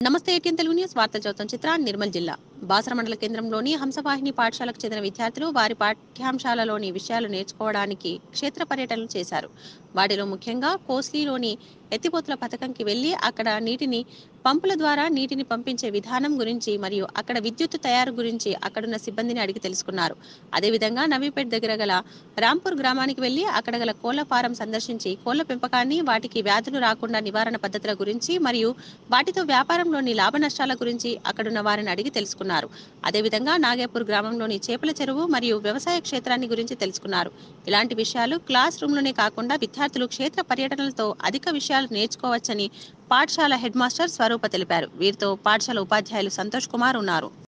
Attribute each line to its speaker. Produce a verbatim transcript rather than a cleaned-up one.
Speaker 1: నమస్తే ATN Telugu news వార్తలు చదువుతున్న చిత్ర నిర్మల్ జిల్లా బాసర మండల కేంద్రంలోని హంసవాహిని పాఠశాలకు చెందిన విద్యార్థులు వారి పాఠ్యాంశాలలోని విషయాలు నేర్చుకోవడానికి క్షేత్ర పర్యటనలు చేశారు. వాటిలో ముఖ్యంగా కోస్లీలోని ఎత్తిపోతల పథకంకి వెళ్లి అక్కడ నీటిని పంపుల ద్వారా నీటిని పంపించే విధానం గురించి మరియు అక్కడ విద్యుత్ తయారు గురించి అక్కడున్న సిబ్బందిని అడిగి తెలుసుకున్నారు. అదేవిధంగా నవీపేట్ దగ్గర గల రాంపూర్ గ్రామానికి వెళ్లి అక్కడ గల కోళ్ల ఫారం సందర్శించి కోళ్ల పెంపకాన్ని, వాటికి వ్యాధులు రాకుండా నివారణ పద్ధతుల గురించి మరియు వాటితో వ్యాపారంలోని లాభ నష్టాల గురించి అక్కడున్న వారిని అడిగి తెలుసుకున్నారు. అదేవిధంగా నాగేపూర్ గ్రామంలోని చేపల చెరువు మరియు వ్యవసాయ క్షేత్రాన్ని గురించి తెలుసుకున్నారు. ఇలాంటి విషయాలు క్లాస్ రూమ్లోనే కాకుండా విద్యార్థులు క్షేత్ర పర్యటనలతో అధిక విషయాలు నేర్చుకోవచ్చని పాఠశాల హెడ్ మాస్టర్ స్వరూప తెలిపారు. వీరితో పాఠశాల ఉపాధ్యాయులు సంతోష్ కుమార్ ఉన్నారు.